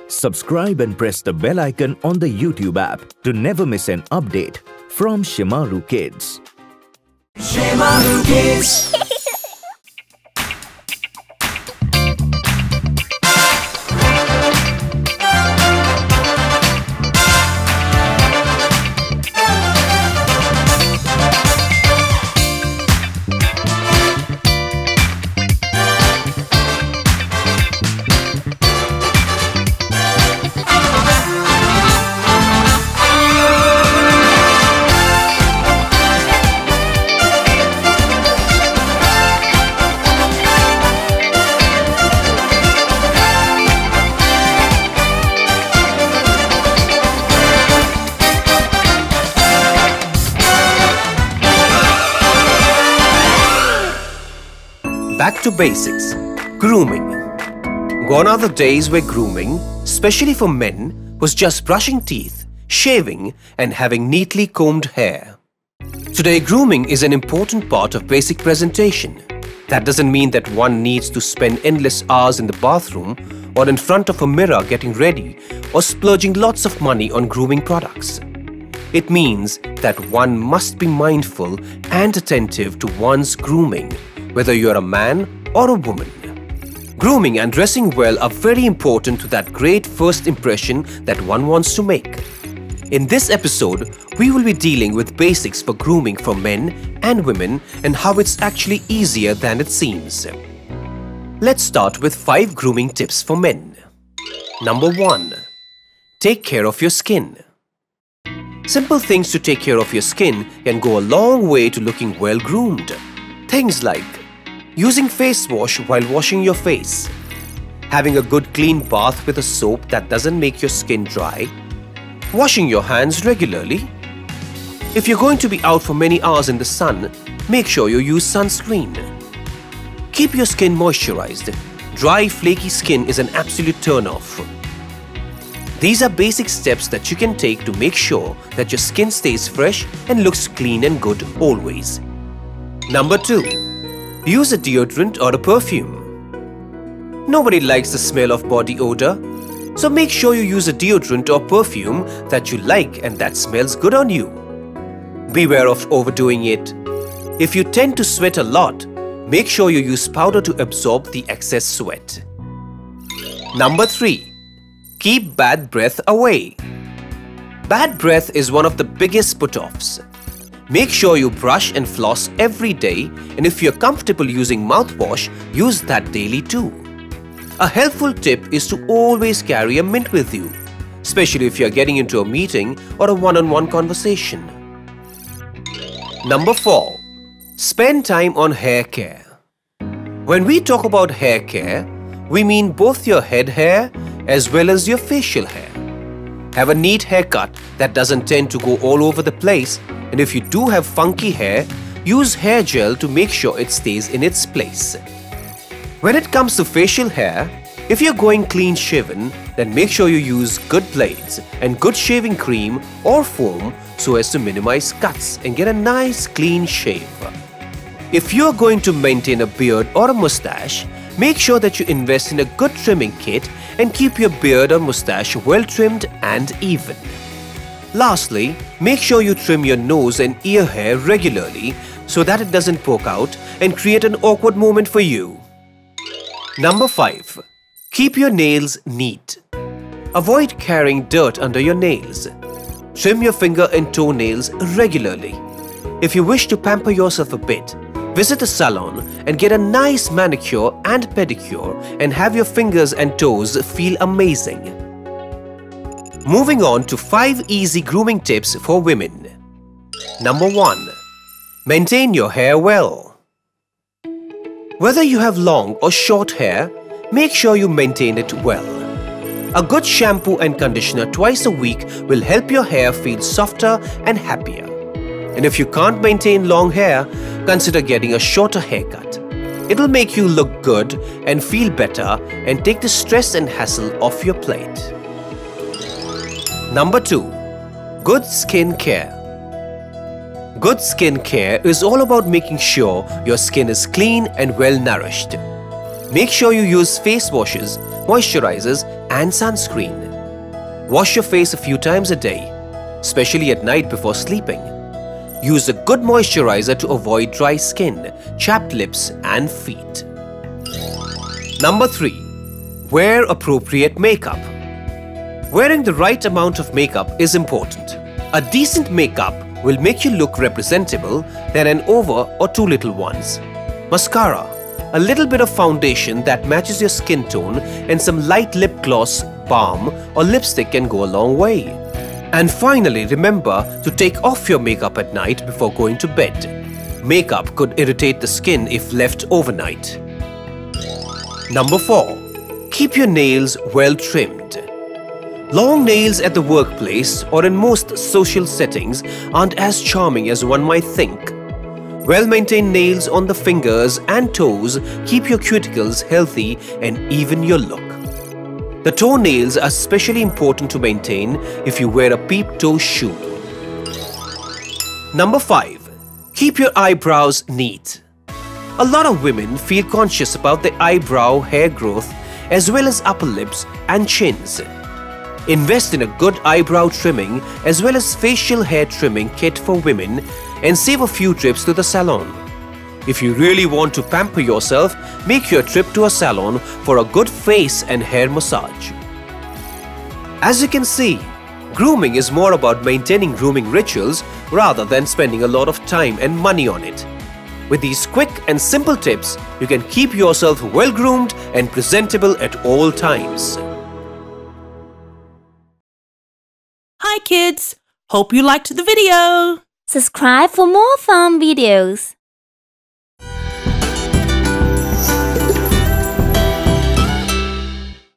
Subscribe and press the bell icon on the YouTube app to never miss an update from Shemaroo Kids. Shemaroo Kids. Back to basics. Grooming. Gone are the days where grooming, especially for men, was just brushing teeth, shaving and having neatly combed hair. Today, grooming is an important part of basic presentation. That doesn't mean that one needs to spend endless hours in the bathroom or in front of a mirror getting ready or splurging lots of money on grooming products. It means that one must be mindful and attentive to one's grooming, whether you are a man or a woman. Grooming and dressing well are very important to that great first impression that one wants to make. In this episode, we will be dealing with basics for grooming for men and women and how it's actually easier than it seems. Let's start with 5 grooming tips for men. Number 1. Take care of your skin. Simple things to take care of your skin can go a long way to looking well groomed. Things like using face wash while washing your face, having a good clean bath with a soap that doesn't make your skin dry, washing your hands regularly. If you're going to be out for many hours in the sun, make sure you use sunscreen. Keep your skin moisturized. Dry, flaky skin is an absolute turn-off. These are basic steps that you can take to make sure that your skin stays fresh and looks clean and good always. Number 2. Use a deodorant or a perfume. Nobody likes the smell of body odor, so make sure you use a deodorant or perfume that you like and that smells good on you. Beware of overdoing it. If you tend to sweat a lot, make sure you use powder to absorb the excess sweat. Number 3. Keep bad breath away. Bad breath is one of the biggest put-offs. Make sure you brush and floss every day, and if you're comfortable using mouthwash, use that daily too. A helpful tip is to always carry a mint with you, especially if you're getting into a meeting or a one-on-one conversation. Number 4. Spend time on hair care. When we talk about hair care, we mean both your head hair as well as your facial hair. Have a neat haircut that doesn't tend to go all over the place, and if you do have funky hair, use hair gel to make sure it stays in its place. When it comes to facial hair, if you're going clean shaven, then make sure you use good blades and good shaving cream or foam so as to minimize cuts and get a nice clean shave. If you're going to maintain a beard or a mustache, make sure that you invest in a good trimming kit and keep your beard or mustache well trimmed and even. Lastly, make sure you trim your nose and ear hair regularly so that it doesn't poke out and create an awkward moment for you. Number 5. Keep your nails neat. Avoid carrying dirt under your nails. Trim your finger and toenails regularly. If you wish to pamper yourself a bit, visit a salon and get a nice manicure and pedicure and have your fingers and toes feel amazing. Moving on to 5 easy grooming tips for women. Number 1. Maintain your hair well. Whether you have long or short hair, make sure you maintain it well. A good shampoo and conditioner twice a week will help your hair feel softer and happier. And if you can't maintain long hair, consider getting a shorter haircut. It'll make you look good and feel better and take the stress and hassle off your plate. Number 2. Good skin care. Good skin care is all about making sure your skin is clean and well nourished. Make sure you use face washes moisturizers and sunscreen. Wash your face a few times a day, especially at night before sleeping. Use a good moisturizer to avoid dry skin, chapped lips and feet. Number 3. Wear appropriate makeup. Wearing the right amount of makeup is important. A decent makeup will make you look representable than an over or too little ones. Mascara, a little bit of foundation that matches your skin tone, and some light lip gloss, balm or lipstick can go a long way. And finally, remember to take off your makeup at night before going to bed. Makeup could irritate the skin if left overnight. Number 4. Keep your nails well trimmed. Long nails at the workplace or in most social settings aren't as charming as one might think. Well-maintained nails on the fingers and toes keep your cuticles healthy and even your look. The toenails are especially important to maintain if you wear a peep-toe shoe. Number 5. Keep your eyebrows neat. A lot of women feel conscious about their eyebrow hair growth as well as upper lips and chins. Invest in a good eyebrow trimming as well as facial hair trimming kit for women and save a few trips to the salon. If you really want to pamper yourself, make your trip to a salon for a good face and hair massage. As you can see, grooming is more about maintaining grooming rituals rather than spending a lot of time and money on it. With these quick and simple tips, you can keep yourself well groomed and presentable at all times. Hi kids! Hope you liked the video! Subscribe for more fun videos.